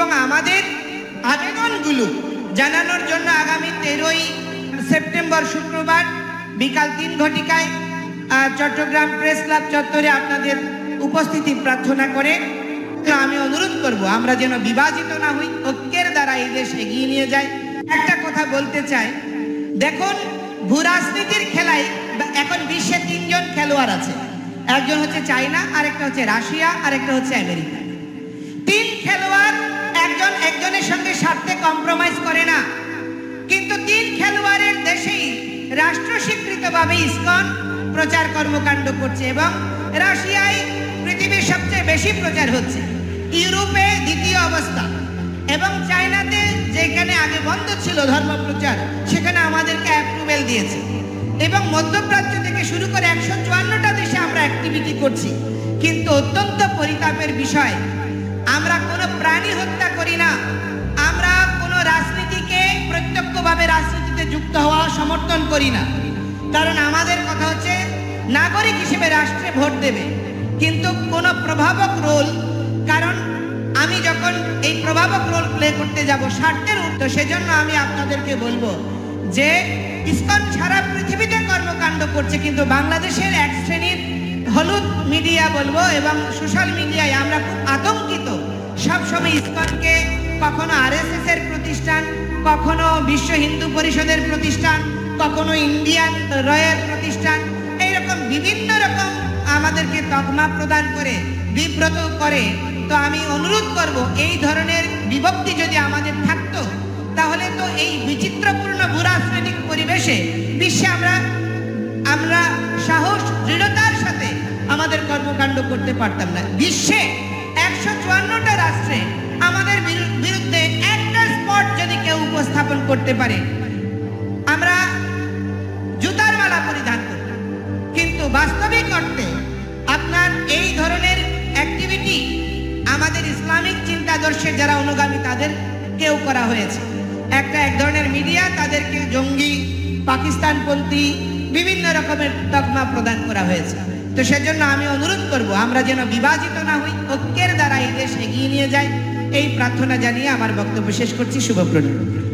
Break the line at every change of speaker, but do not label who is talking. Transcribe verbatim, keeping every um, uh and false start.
এবং আমাদের আবেদনগুলো জানানোর জন্য আগামী তেরোই সেপ্টেম্বর শুক্রবার বিকাল তিন ঘটিকায় চট্টগ্রাম প্রেস ক্লাব চত্বরে আপনাদের উপস্থিতি প্রার্থনা করে আমি অনুরোধ করব আমরা যেন বিভাজিত না হই, ঐক্যের দ্বারা এই দেশ এগিয়ে নিয়ে যাই। একটা কথা বলতে চাই, দেখুন ভূ রাজনীতির খেলায় এখন বিশ্বে তিনজন খেলোয়াড় আছে, একজন হচ্ছে চায়না, আরেকটা হচ্ছে রাশিয়া, আরেকটা হচ্ছে আমেরিকা। তিন খেলোয়াড় একজন একজনের সঙ্গে স্বার্থে কম্প্রোমাইজ করে না, কিন্তু তিন খেলোয়াড়ের দেশেই রাষ্ট্র স্বীকৃতভাবে ইসকন প্রচার কর্মকাণ্ড করছে এবং রাশিয়ায় পৃথিবীর সবচেয়ে বেশি প্রচার হচ্ছে, ইউরোপে দ্বিতীয় অবস্থা এবং চায়নাতে যেখানে আগে বন্ধ ছিল ধর্ম প্রচার সেখানে আমাদেরকে অ্যাপ্রুভেল দিয়েছে এবং মধ্যপ্রাচ্য থেকে শুরু করে একশো চুয়ান্নটা দেশে আমরা অ্যাক্টিভিটি করছি। কিন্তু অত্যন্ত পরিতাপের বিষয়, আমরা কোনো প্রাণী হত্যা করি না, আমরা কোনো রাজনীতিকে প্রত্যক্ষভাবে রাজনীতিতে যুক্ত হওয়া সমর্থন করি না, কারণ আমাদের কথা হচ্ছে নাগরিক হিসেবে রাষ্ট্রে ভোট দেবে, কিন্তু কোনো প্রভাবক রোল, কারণ আমি যখন এই প্রভাবক রোল প্লে করতে যাব স্বার্থের উত্তর, সেজন্য আমি আপনাদেরকে বলবো যে ইসকন সারা পৃথিবীতে কর্মকাণ্ড করছে, কিন্তু বাংলাদেশের এক শ্রেণীর হলুদ মিডিয়া বলবো এবং সোশ্যাল মিডিয়ায় আমরা খুব আতঙ্কিত। সবসময় ইসকনকে কখনো আরএসএস এর প্রতিষ্ঠান, কখনো বিশ্ব হিন্দু পরিষদের প্রতিষ্ঠান, কখনো ইন্ডিয়ান রয়ের প্রতিষ্ঠান, এইরকম বিভিন্ন রকম আমাদেরকে তকমা প্রদান করে বিব্রত করে। তো আমি অনুরোধ করব, এই ধরনের বিভক্তি যদি আমাদের থাকতো তাহলে তো এই বিচিত্রপূর্ণ ভূরাজনৈতিক পরিবেশে বিশ্বে আমরা আমরা সাহস দৃঢ়তার সাথে আমাদের কর্মকাণ্ড করতে পারতাম না। বিশ্বে একশো চুয়ান্নটা রাষ্ট্রে আমাদের বিরুদ্ধে একটা স্পট যদি কেউ উপস্থাপন করতে পারে আমরা জুতার মালা পরিধান করি, কিন্তু বাস্তবিক অর্থে আপনার এই ধরনের অ্যাক্টিভিটি আমাদের ইসলামিক চিন্তাদর্শের যারা অনুগামী তাদের কেউ করা হয়েছে। একটা এক ধরনের মিডিয়া তাদেরকে জঙ্গি, পাকিস্তানপন্থী বিভিন্ন রকমের তকমা প্রদান করা হয়েছে। তো সেজন্য আমি অনুরোধ করব আমরা যেন বিভাজিত না হই, ঐক্যের দ্বারা এই দেশ এগিয়ে নিয়ে যাই, এই প্রার্থনা জানিয়ে আমার বক্তব্য শেষ করছি। শুভ প্রণাম।